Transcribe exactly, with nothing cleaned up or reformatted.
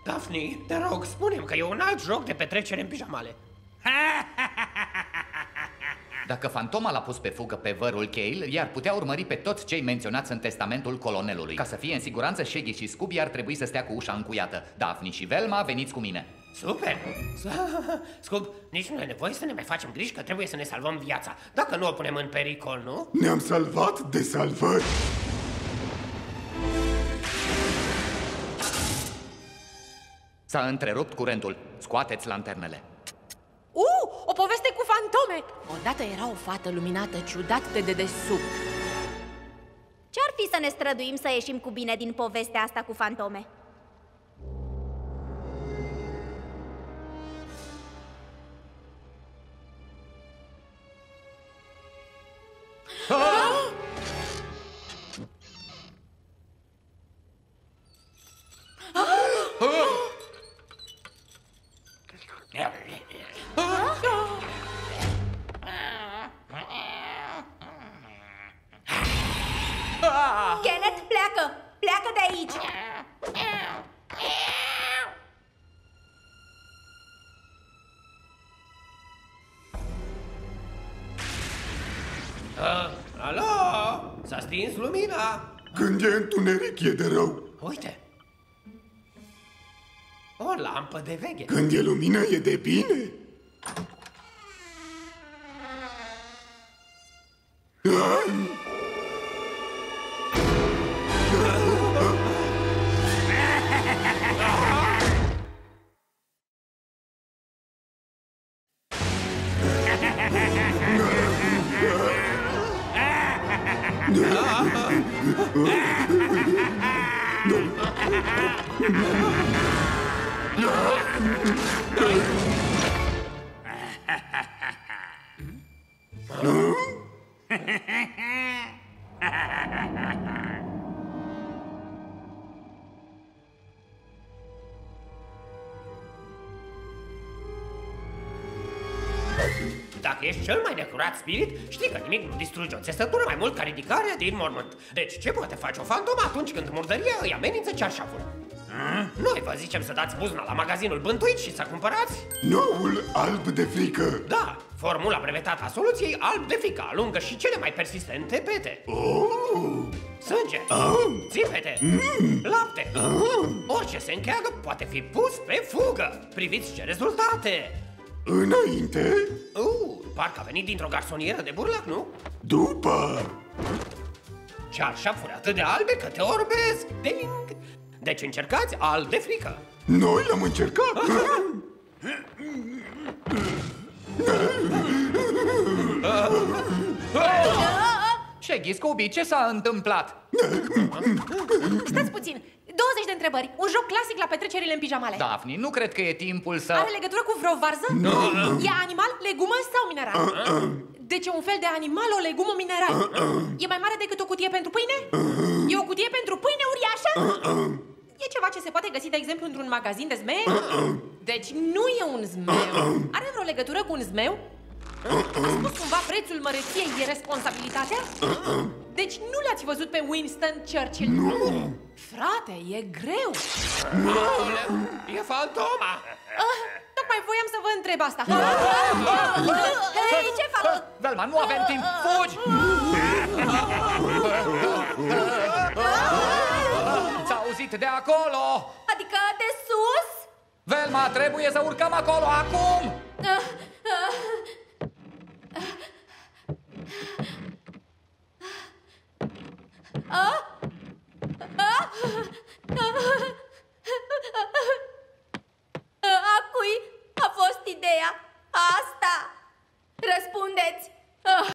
Daphne, te rog, spune-mi că e un alt joc de petrecere în pijamale. Dacă fantoma l-a pus pe fugă pe vărul Cale, i-ar putea urmări pe toți cei menționați în testamentul colonelului. Ca să fie în siguranță, Shaggy și Scooby ar trebui să stea cu ușa încuiată. Daphne și Velma, veniți cu mine. Super! Scoob, nici nu e nevoie să ne mai facem griji că trebuie să ne salvăm viața. Dacă nu o punem în pericol, nu? Ne-am salvat de salvări. S-a întrerupt curentul. Scoateți lanternele. Uh, o poveste cu fantome! Odată era o fată luminată ciudat de dedesubt. Ce-ar fi să ne străduim să ieșim cu bine din povestea asta cu fantome? Kenneth, pleacă! Pleacă de aici! Uh, alo? S-a stins lumina? Când e întuneric, e de rău. Uite! O lampă de veche. Când e lumină, e de bine. Dacă ești cel mai necurat spirit, știi că nimic nu distruge o țesătură mai mult ca ridicarea din mormânt. Deci ce poate face o fantomă atunci când murdăria îi amenință cearșaful? Hmm? Noi vă zicem să dați buzna la magazinul Bântuit și să cumpărați noul alb de frică. Da, formula brevetată a soluției alb de frică alungă și cele mai persistente pete. Oh. Sânge, ah. țipete, mm. lapte, ah. orice se încheagă poate fi pus pe fugă. Priviți ce rezultate! Înainte? Uh, parcă a venit dintr-o garsonieră de burlac, nu? După! Cearșafuri atât de albe că te orbesc! Ding! Deci încercați alb de frică! Noi l-am încercat! Shaggy, Scooby, ce s-a întâmplat? Stați puțin! douăzeci de întrebări. Un joc clasic la petrecerile în pijamale. Daphne, nu cred că e timpul să... Are legătură cu vreo varză? Nu. E animal, legumă sau mineral? Deci e un fel de animal, o legumă, mineral. E mai mare decât o cutie pentru pâine? E o cutie pentru pâine uriașă? E ceva ce se poate găsi, de exemplu, într-un magazin de zmei? Deci nu e un zmeu. Are vreo legătură cu un zmeu? A spus cumva prețul măreției e responsabilitatea? Deci nu l-ați văzut pe Winston Churchill? Nu! Frate, e greu! E fantoma! Ah, tocmai voiam să vă întreb asta. Hei, ce fac? Velma, nu avem timp! Fugi! Ți-a auzit de acolo? Adică de sus? Velma, trebuie să urcăm acolo acum! A cui a fost ideea asta? Răspundeți!